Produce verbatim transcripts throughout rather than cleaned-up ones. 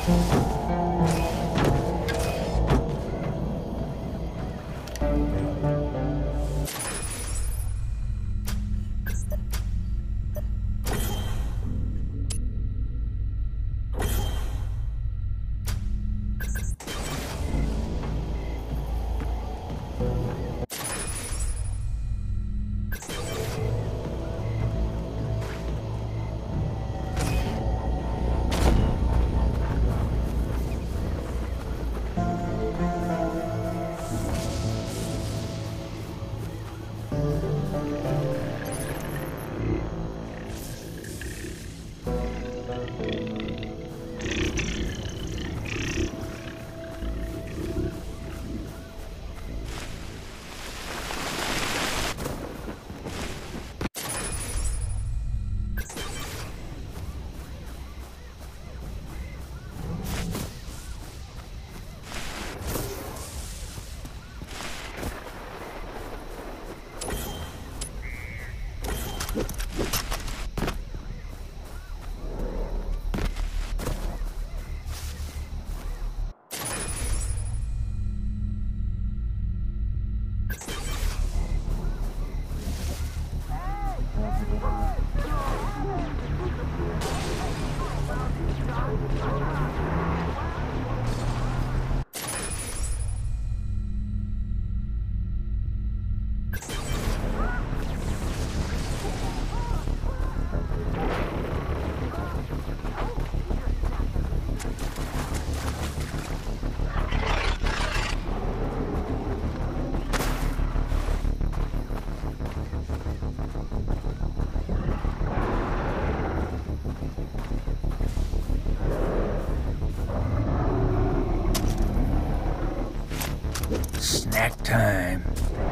Snack time.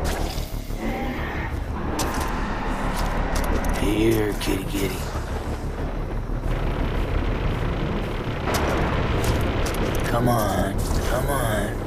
Here, kitty kitty. Come on, come on.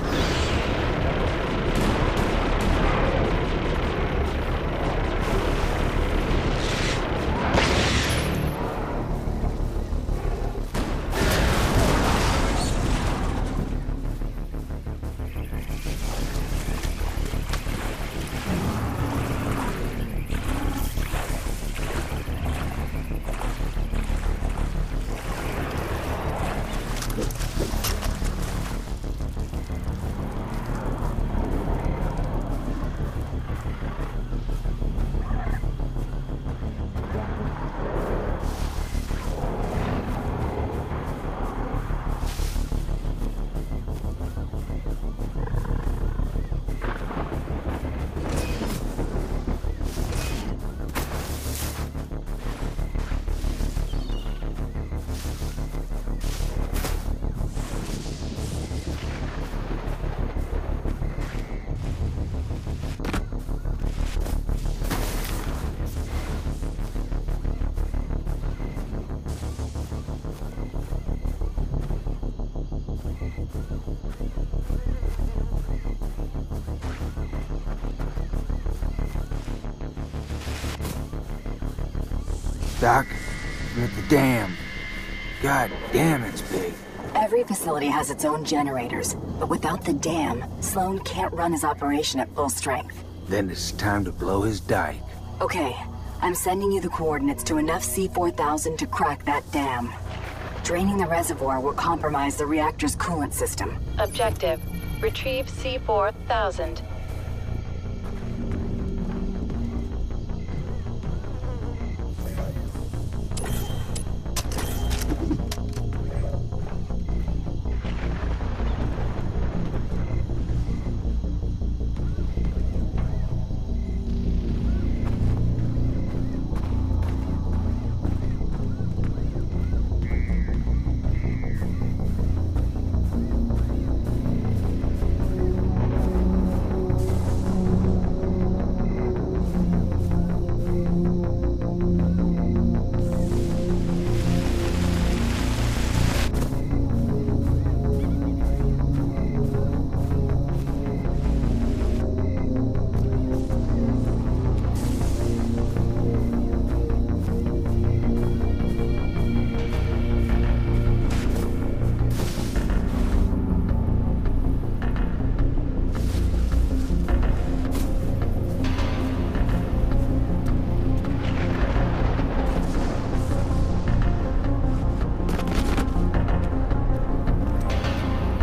Doc, I'm at the dam. God damn, it's big. Every facility has its own generators, but without the dam, Sloan can't run his operation at full strength. Then it's time to blow his dike. Okay, I'm sending you the coordinates to enough C four thousand to crack that dam. Draining the reservoir will compromise the reactor's coolant system. Objective: retrieve C four thousand.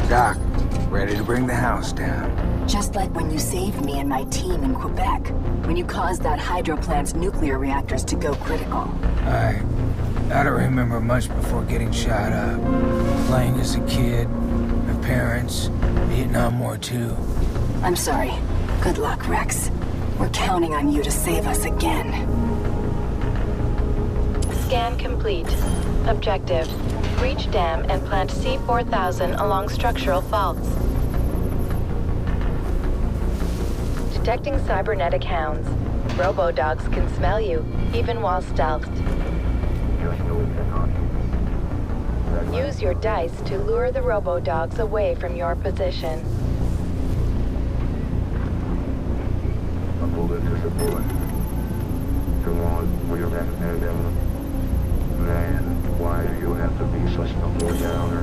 Doc, ready to bring the house down. Just like when you saved me and my team in Quebec, when you caused that hydro plant's nuclear reactors to go critical. I... I don't remember much before getting shot up. Playing as a kid, my parents, Vietnam War two. I'm sorry. Good luck, Rex. We're counting on you to save us again. Scan complete. Objective: breach dam and plant C four thousand along structural faults. Detecting cybernetic hounds. Robo-dogs can smell you, even while stealthed. Use your dice to lure the robo-dogs away from your position. A bullet is a bullet. Come on, we're back and down. Man, why do you have to be such a low downer?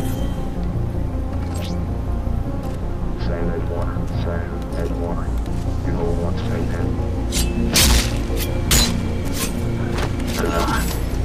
Say that water, say that water. You know what I'm saying? Ugh.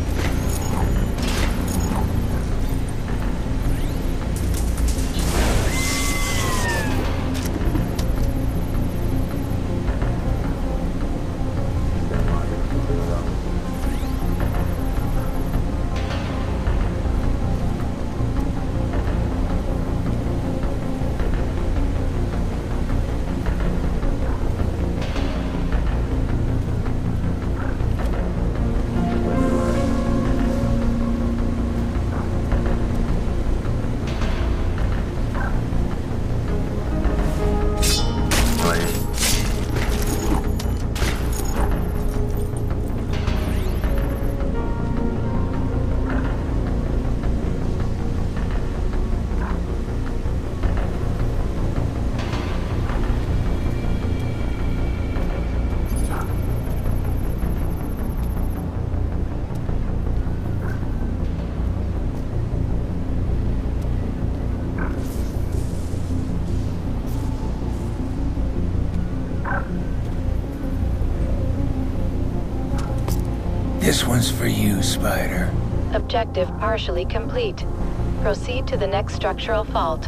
This one's for you, Spider. Objective partially complete. Proceed to the next structural fault.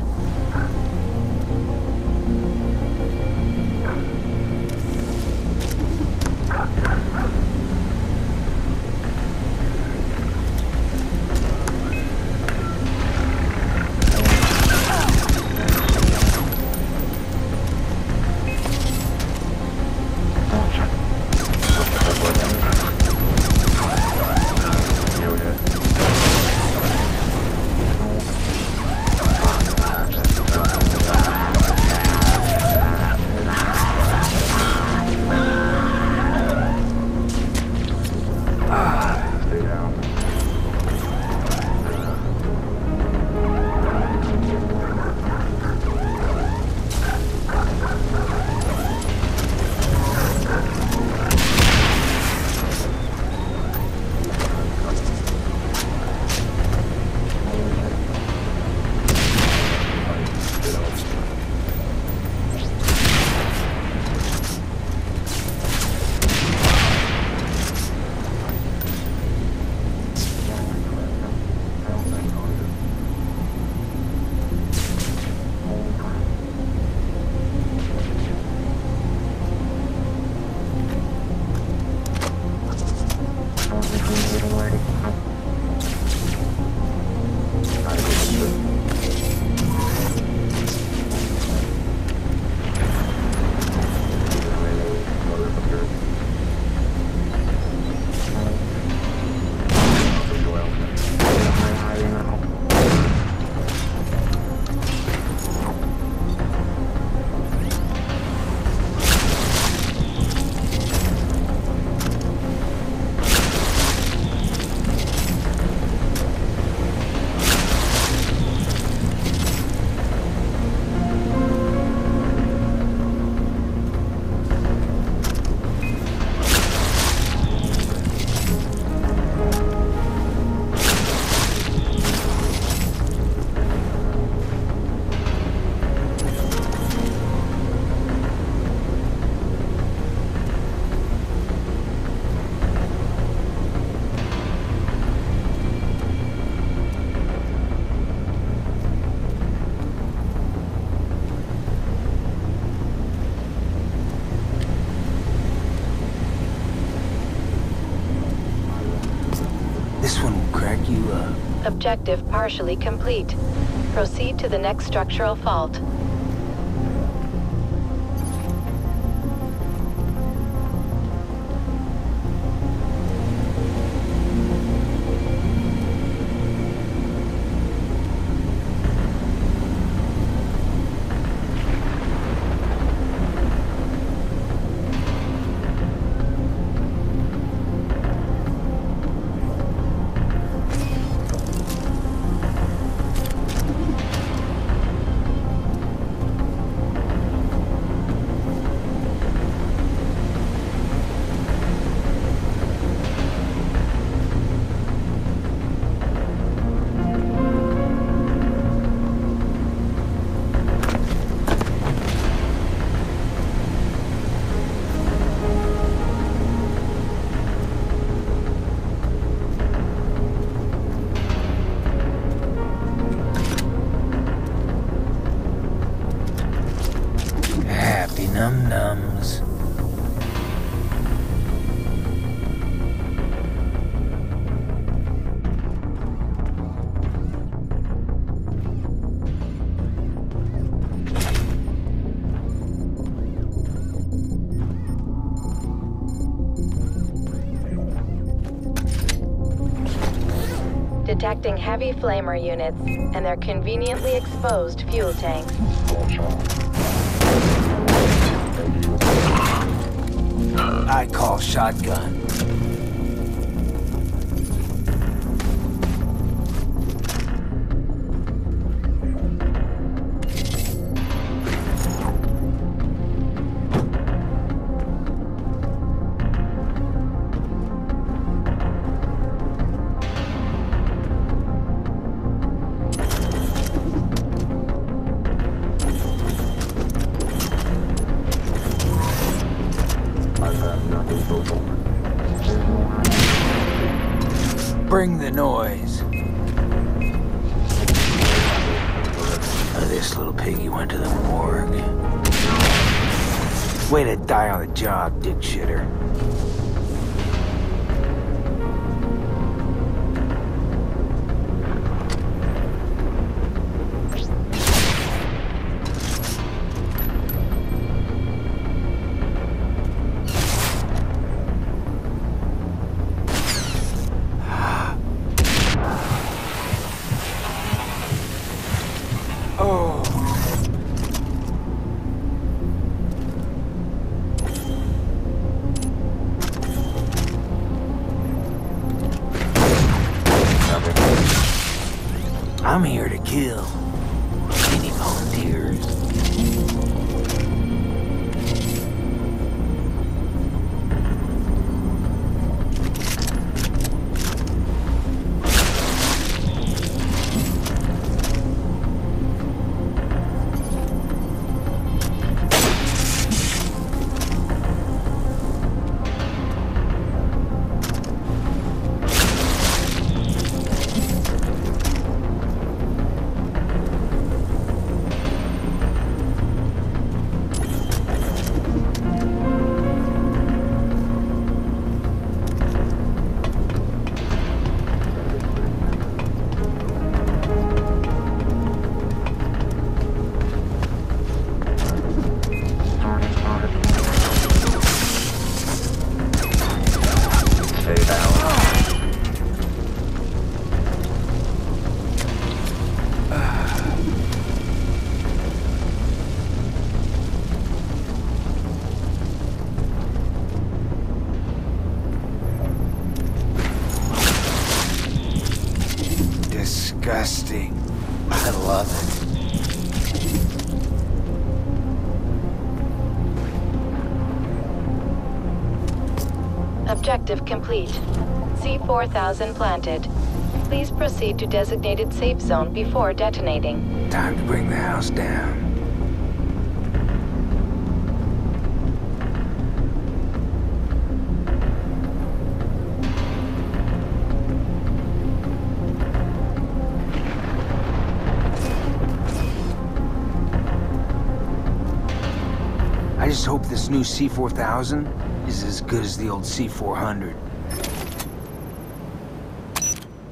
one will crack you up. Objective partially complete. Proceed to the next structural fault. Num-nums. Detecting heavy flamer units and their conveniently exposed fuel tanks. I call shotgun. Bring the noise. Oh, this little piggy went to the morgue. Way to die on the job, dick shitter. I'm here to kill. Any volunteers? Disgusting. I love it. Objective complete. C four thousand planted. Please proceed to designated safe zone before detonating. Time to bring the house down. I just hope this new C four thousand is as good as the old C four hundred.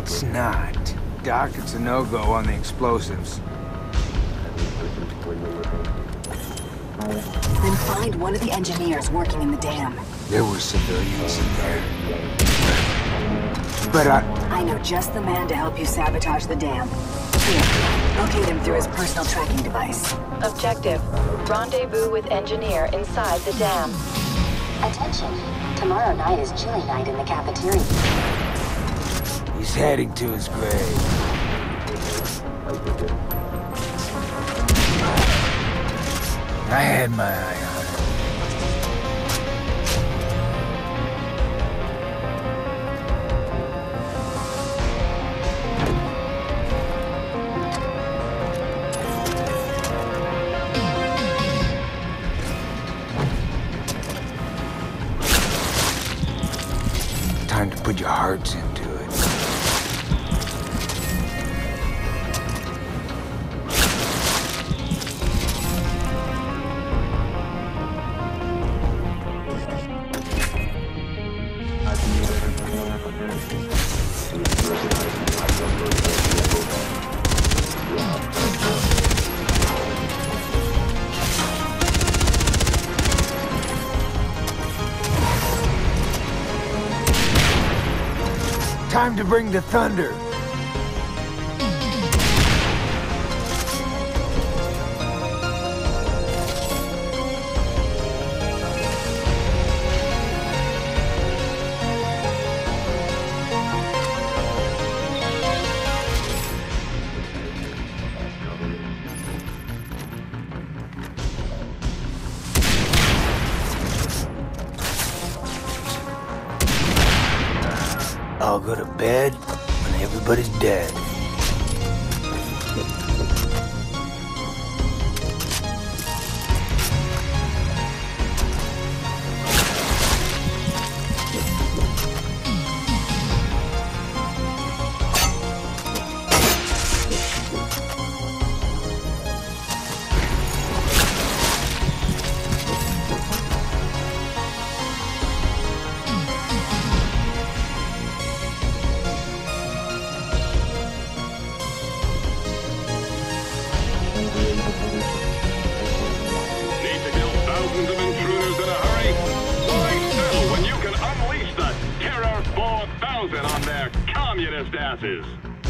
It's not. Doc, it's a no-go on the explosives. Then find one of the engineers working in the dam. There were civilians in there. But I... I know just the man to help you sabotage the dam. Here, locate him through his personal tracking device. Objective. Rendezvous with engineer inside the dam. Attention. Tomorrow night is chili night in the cafeteria. He's heading to his grave. I had my eye on him. Time to put your hearts into it. Time to bring the thunder. I'll go to bed when everybody's dead. Asses.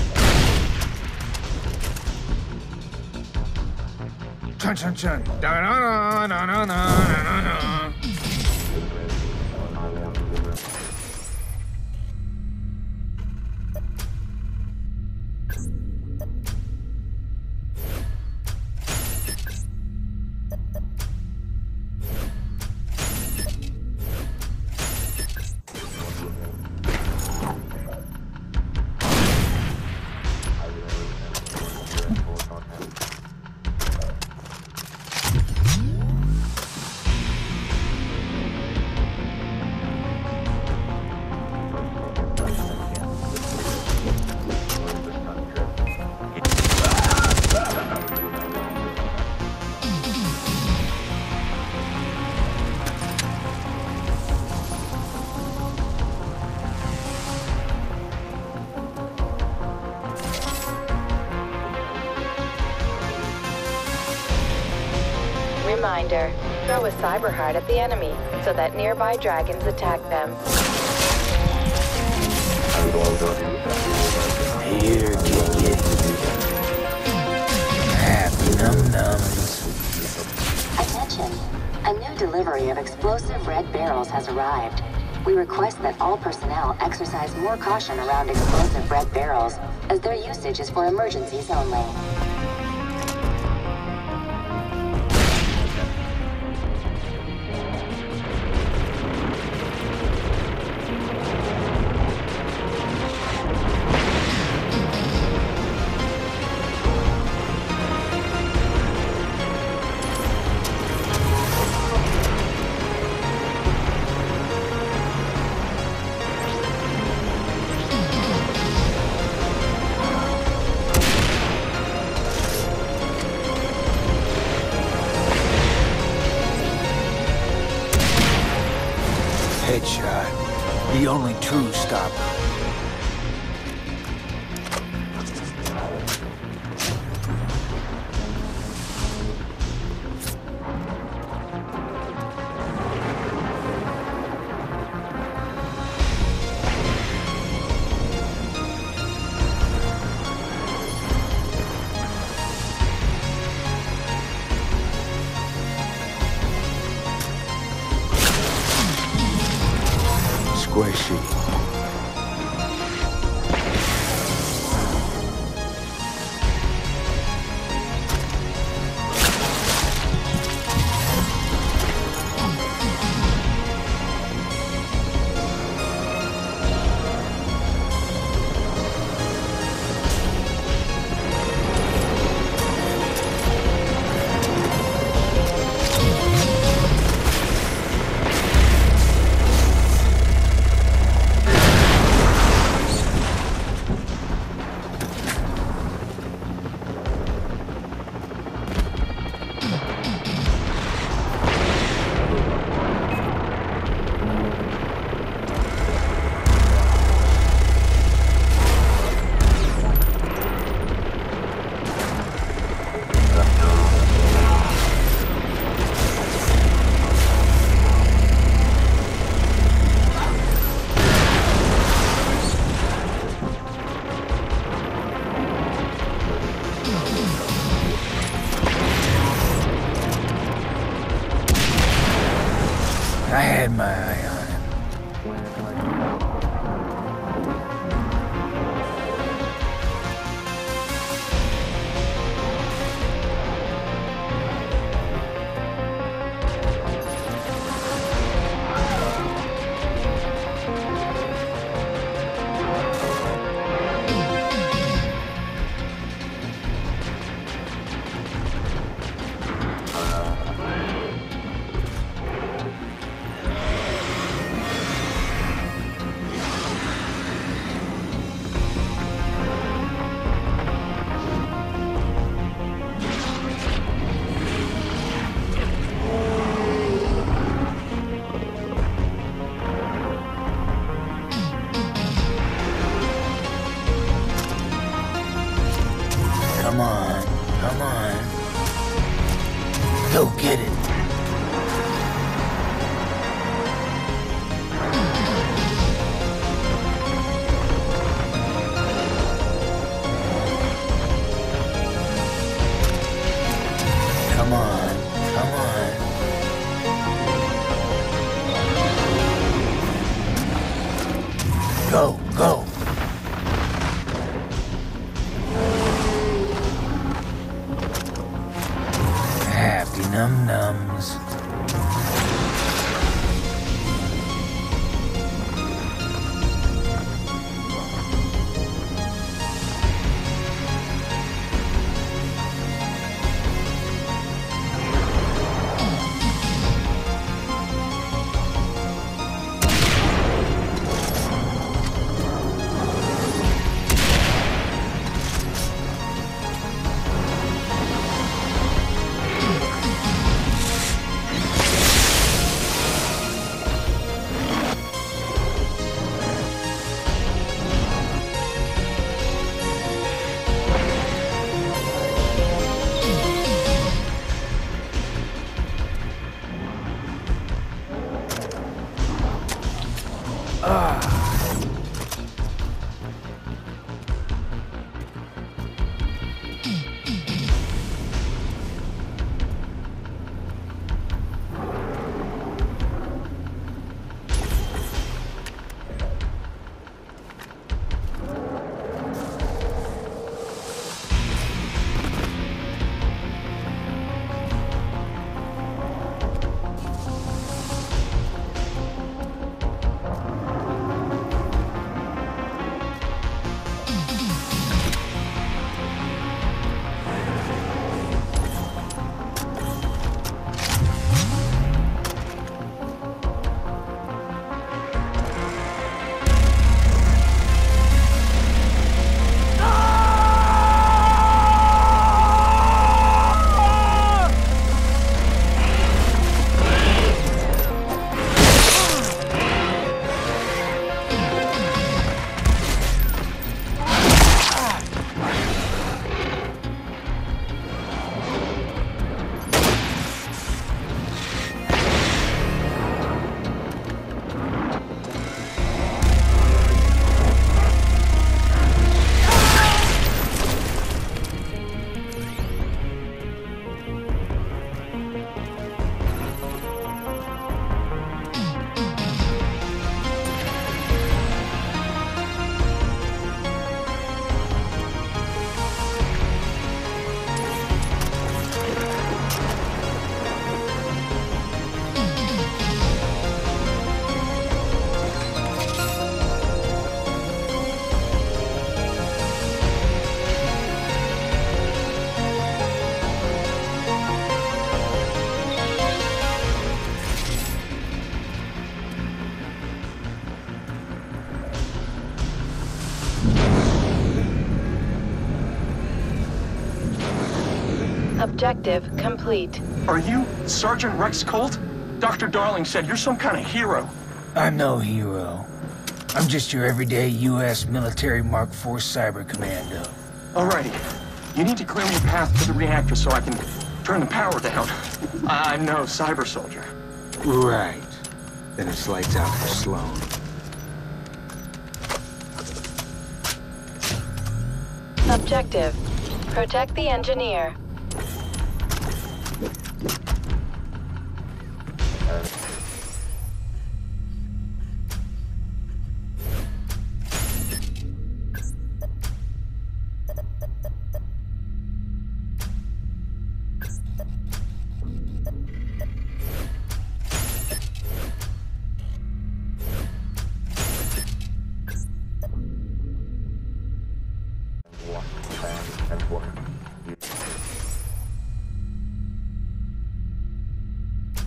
Chun chun chun. Da na na na na na na. Reminder, throw a cyber heart at the enemy so that nearby dragons attack them. Here, get it. Happy num-nums. Attention. A new delivery of explosive red barrels has arrived. We request that all personnel exercise more caution around explosive red barrels, as their usage is for emergencies only. Headshot. The only true stopper. Go get it. Come on, come on. Go, go. Happy num-nums. Objective complete. Are you Sergeant Rex Colt? Doctor Darling said you're some kind of hero. I'm no hero. I'm just your everyday U S military Mark four cyber commando. Alrighty. You need to clear me a path to the reactor so I can turn the power down. I know, cyber soldier. Right. Then it's lights out for Sloan. Objective. Protect the engineer.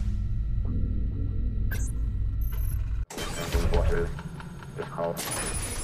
It's called